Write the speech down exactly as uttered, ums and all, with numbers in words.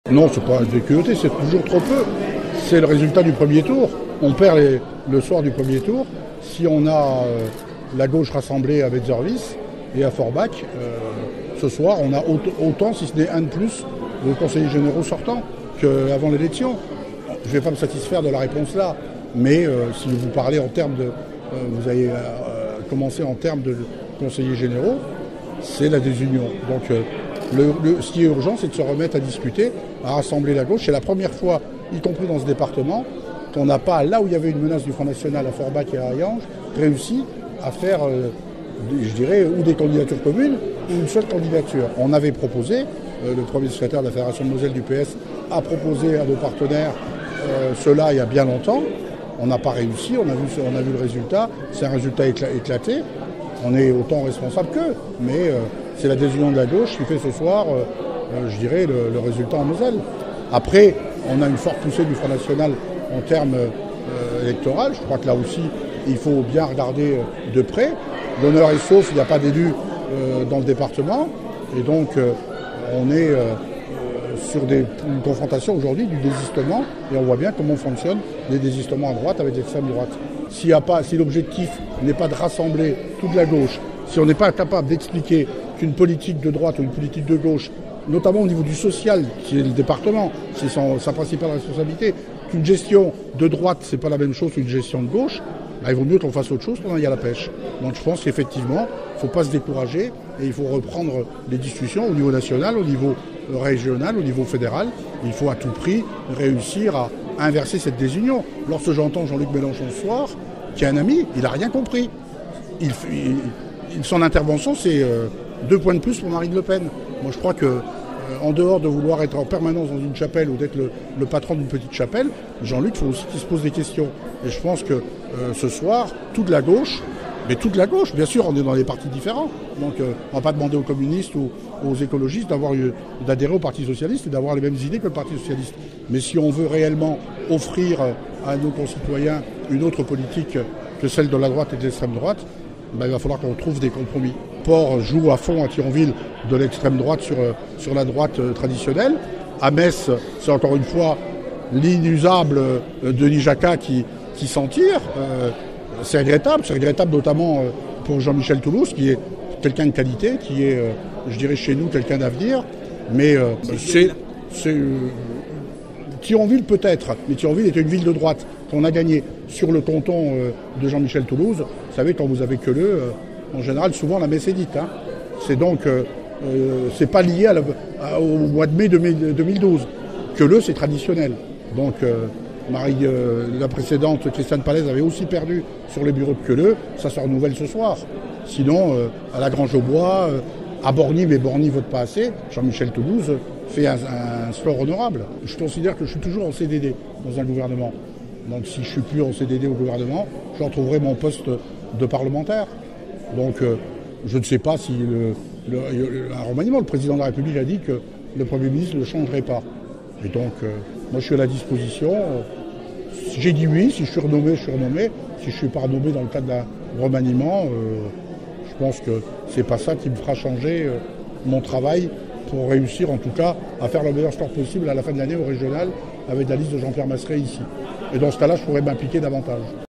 Non, c'est pas des culottés, c'est toujours trop peu. C'est le résultat du premier tour. On perd les, le soir du premier tour. Si on a euh, la gauche rassemblée à Wetzerwils et à Forbach, euh, ce soir, on a autant, si ce n'est un de plus, de conseillers généraux sortants qu'avant l'élection. Je ne vais pas me satisfaire de la réponse là, mais euh, si vous parlez en termes de... Euh, vous avez euh, commencé en termes de conseillers généraux, c'est la désunion. Donc euh, le, le, ce qui est urgent, c'est de se remettre à discuter, à rassembler la gauche. C'est la première fois, y compris dans ce département, qu'on n'a pas, là où il y avait une menace du Front National à Forbach et à Hayange, réussi à faire, euh, je dirais, ou des candidatures communes, ou une seule candidature. On avait proposé, euh, le premier secrétaire de la Fédération de Moselle du P S a proposé à nos partenaires euh, cela il y a bien longtemps. On n'a pas réussi, on a vu, on a vu le résultat, c'est un résultat écla éclaté. On est autant responsable qu'eux, mais euh, c'est la désunion de la gauche qui fait ce soir, euh, euh, je dirais, le, le résultat en Moselle. Après, on a une forte poussée du Front National en termes euh, électoraux. Je crois que là aussi, il faut bien regarder euh, de près. L'honneur est sauf, il n'y a pas d'élus euh, dans le département. Et donc, euh, on est euh, sur des, une confrontation aujourd'hui du désistement. Et on voit bien comment fonctionnent les désistements à droite avec l'extrême droite. S'il y a pas, si l'objectif n'est pas de rassembler toute la gauche, si on n'est pas capable d'expliquer qu'une politique de droite ou une politique de gauche, notamment au niveau du social, qui est le département, c'est son, sa principale responsabilité, qu'une gestion de droite, c'est pas la même chose qu'une gestion de gauche, bah, il vaut mieux qu'on fasse autre chose qu'on aille à la pêche. Donc je pense qu'effectivement, il ne faut pas se décourager et il faut reprendre les discussions au niveau national, au niveau régional, au niveau fédéral. Il faut à tout prix réussir à inverser cette désunion. Lorsque j'entends Jean-Luc Mélenchon ce soir, qui est un ami, il n'a rien compris. Il, il, son intervention, c'est euh, deux points de plus pour Marine Le Pen. Moi, je crois que, euh, en dehors de vouloir être en permanence dans une chapelle ou d'être le, le patron d'une petite chapelle, Jean-Luc, il faut aussi qu'il se pose des questions. Et je pense que euh, ce soir, toute la gauche, mais toute la gauche, bien sûr, on est dans des partis différents. Donc, euh, on ne va pas demander aux communistes ou aux écologistes d'adhérer au Parti socialiste et d'avoir les mêmes idées que le Parti socialiste. Mais si on veut réellement offrir à nos concitoyens une autre politique que celle de la droite et de l'extrême droite, ben, il va falloir qu'on trouve des compromis. Port joue à fond à Thionville de l'extrême droite sur, sur la droite traditionnelle. À Metz, c'est encore une fois l'inusable Denis Jacquat qui, qui s'en tire. Euh, c'est regrettable, c'est regrettable notamment pour Jean-Michel Toulouse, qui est quelqu'un de qualité, qui est, je dirais chez nous, quelqu'un d'avenir. Mais euh, c'est... Euh, Thionville peut-être, mais Thionville était une ville de droite qu'on a gagnée sur le tonton euh, de Jean-Michel Toulouse. Vous savez, quand vous avez que le, euh, en général, souvent la messe est dite. Hein. C'est donc, euh, euh, c'est pas lié à la, à, au mois de mai deux mille douze. Que le, c'est traditionnel. Donc, euh, Marie, euh, la précédente, Christiane Palaise, avait aussi perdu sur les bureaux de Queuleux. Ça se renouvelle ce soir. Sinon, euh, à la Grange-aux-Bois, euh, à Borny, mais Borny vote pas assez, Jean-Michel Toulouse fait un, un score honorable. Je considère que je suis toujours en C D D dans un gouvernement. Donc si je suis plus en C D D au gouvernement, je retrouverai mon poste de parlementaire. Donc euh, je ne sais pas si le, le, le, un remaniement, le président de la République a dit que le Premier ministre ne le changerait pas. Et donc euh, moi je suis à la disposition. Si j'ai dit oui, si je suis renommé, je suis renommé. Si je ne suis pas renommé dans le cadre d'un remaniement, euh, je pense que c'est pas ça qui me fera changer euh, mon travail pour réussir en tout cas à faire le meilleur score possible à la fin de l'année au régional avec la liste de Jean-Pierre Masseret ici. Et dans ce cas-là, je pourrais m'impliquer davantage.